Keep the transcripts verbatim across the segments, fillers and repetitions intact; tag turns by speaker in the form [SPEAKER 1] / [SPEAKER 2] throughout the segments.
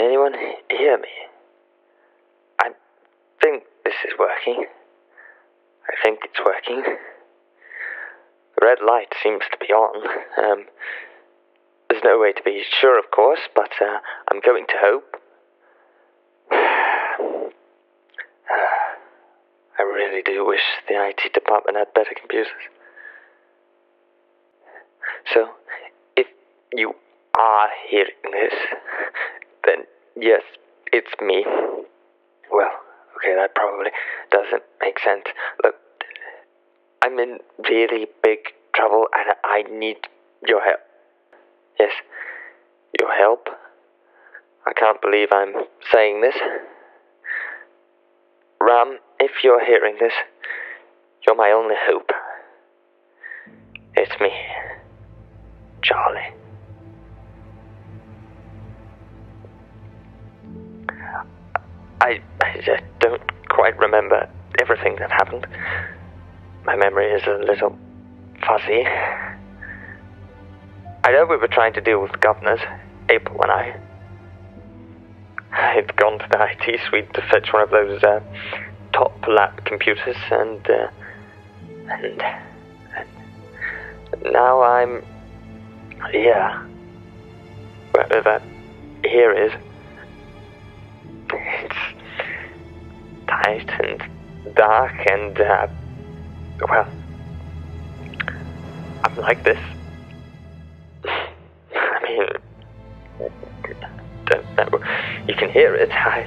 [SPEAKER 1] anyone hear me? I think this is working. I think it's working. The red light seems to be on. Um, there's no way to be sure, of course, but uh, I'm going to hope. I really do wish the I T department had better computers. So, if you are hearing this, then yes, it's me. Well, okay, that probably doesn't make sense. Look, I'm in really big trouble and I need your help. Yes, your help. I can't believe I'm saying this. Ram, if you're hearing this, you're my only hope. It's me, Charlie. I, I just don't quite remember everything that happened. My memory is a little fuzzy. I know we were trying to deal with the governors, April and I. I'd gone to the I T suite to fetch one of those uh, top lap computers, and, uh, and and now I'm here. Wherever that here is. It's tight and dark and, uh, well, I'm like this. I mean, don't know. You can hear it. I,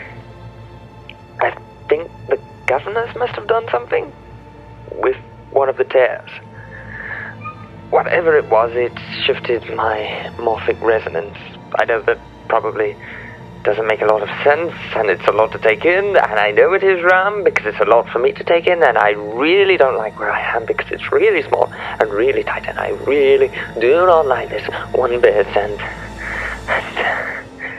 [SPEAKER 1] I think the governors must have done something with one of the tears. Whatever it was, it shifted my morphic resonance. I know that probably doesn't make a lot of sense, and it's a lot to take in, and I know it is, Ram, because it's a lot for me to take in, and I really don't like where I am, because it's really small and really tight, and I really do not like this one bit, and... and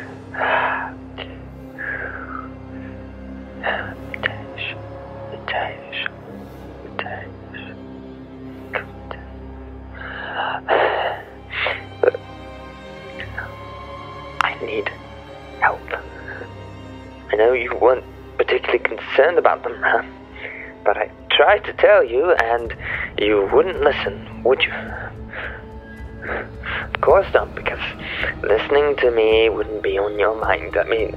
[SPEAKER 1] I need help. I know you weren't particularly concerned about them, Ram, but I tried to tell you, and you wouldn't listen, would you? Of course not, because listening to me wouldn't be on your mind. I mean,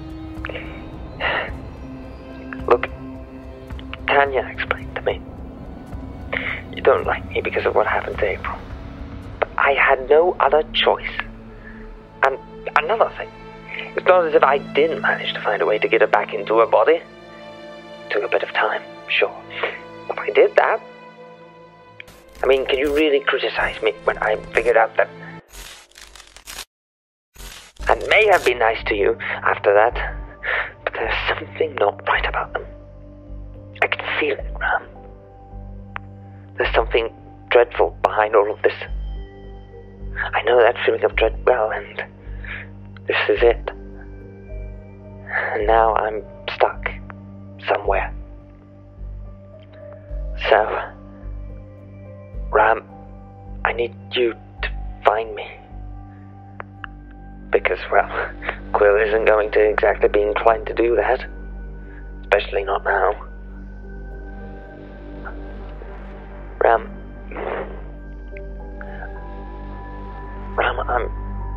[SPEAKER 1] look, Tanya explained to me. You don't like me because of what happened to April. But I had no other choice. And another thing, it's not as if I didn't manage to find a way to get her back into her body. It took a bit of time, sure. But I did that. I mean, can you really criticize me when I figured out that... I may have been nice to you after that, but there's something not right about them. I can feel it, Ram. There's something dreadful behind all of this. I know that feeling of dread well, and this is it. And now I'm stuck somewhere. So, Ram, I need you to find me. Because, well, Quill isn't going to exactly be inclined to do that. Especially not now. Ram. Ram, I'm...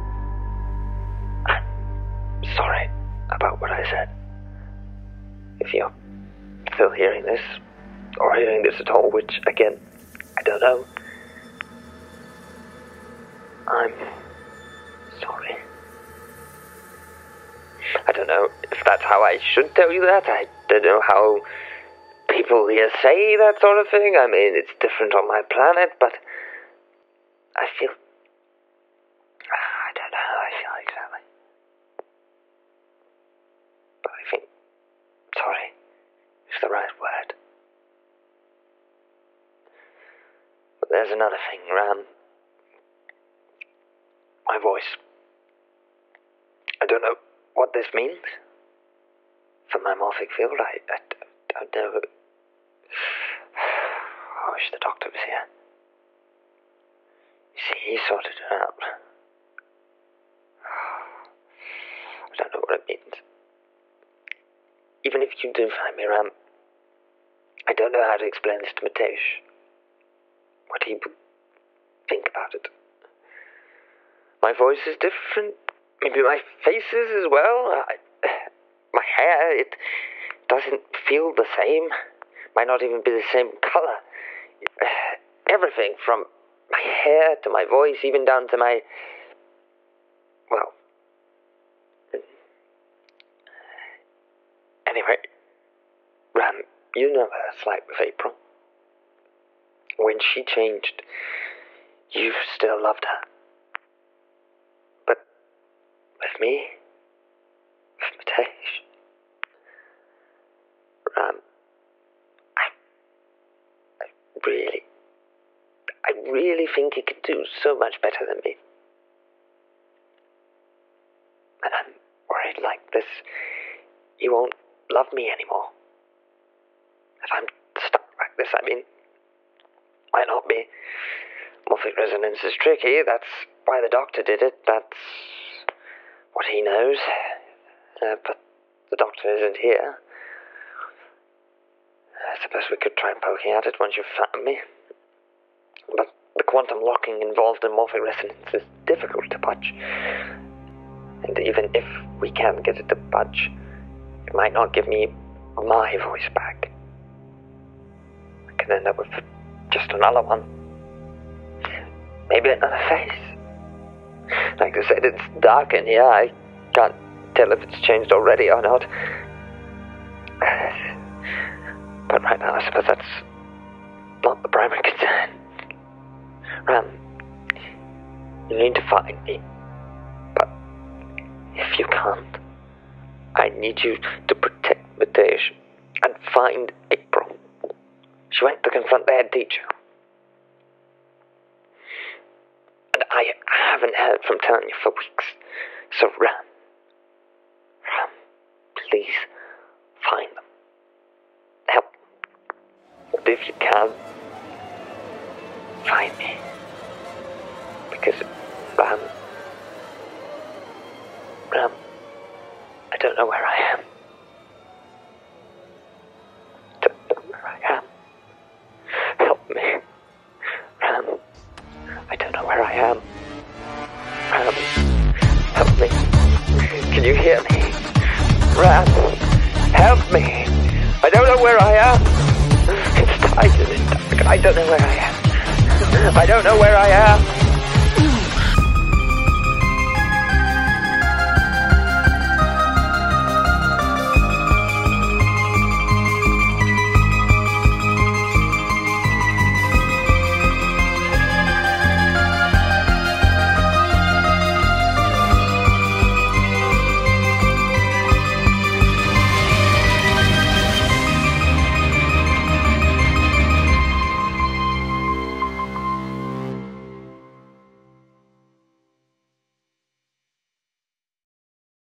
[SPEAKER 1] I'm sorry about what I said. If you're still hearing this, or hearing this at all, which, again, I don't know. I'm sorry. I don't know if that's how I should tell you that. I don't know how people here say that sort of thing. I mean, it's different on my planet, but I feel... I don't know how I feel exactly. But I think sorry is the right word. But there's another thing, Ram. My voice. I don't know what this means for my morphic field. I, I, I don't know. I wish the doctor was here. You see, he sorted it out. I don't know what even if you do find me, Ram, I don't know how to explain this to Matesh. What he would think about it. My voice is different. Maybe my face is as well. I, my hair, it doesn't feel the same. Might not even be the same color. Everything from my hair to my voice, even down to my... Well... Anyway, Ram, you know what it's like with April. When she changed, you still loved her. But with me, with Matesh, Ram, I, I really, I really think he could do so much better than me. And I'm worried like this, he won't love me anymore. If I'm stuck like this, I mean, might not be. Morphic resonance is tricky. That's why the doctor did it. That's what he knows. Uh, but the doctor isn't here. I suppose we could try poking at it once you've found me. But the quantum locking involved in morphic resonance is difficult to budge. And even if we can get it to budge, it might not give me my voice back. I can end up with just another one. Maybe another face. Like I said, it's dark in here. I can't tell if it's changed already or not. But right now, I suppose that's not the primary concern. Ram, you need to find me. But if you can't, I need you to protect Matesh and find April. She went to confront the head teacher. And I haven't heard from Tanya for weeks. So Ram, Ram, please find them. Help. And if you can, find me. Because Ram, Ram, I don't know where I am. Don't know where I am. Help me. Ram, I don't know where I am. Ram, help me. Can you hear me? Ram, help me. I don't know where I am. It's tight and it's dark. I don't know where I am. I don't know where I am.